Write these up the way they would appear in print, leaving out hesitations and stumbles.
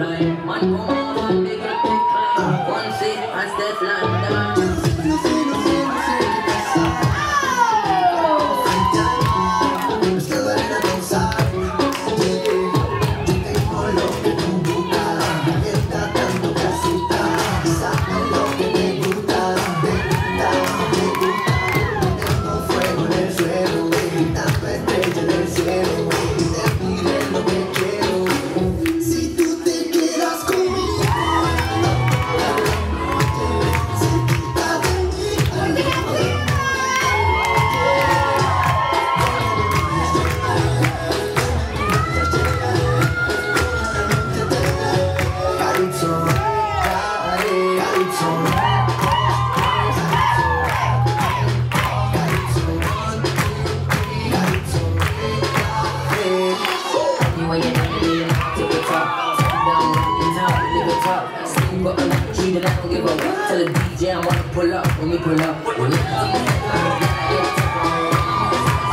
decline. Man come over, big up decline. One sit and step London. Tell the DJ I wanna pull up when we pull up.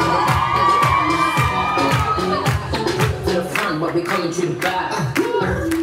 To the front, but we coming to the back.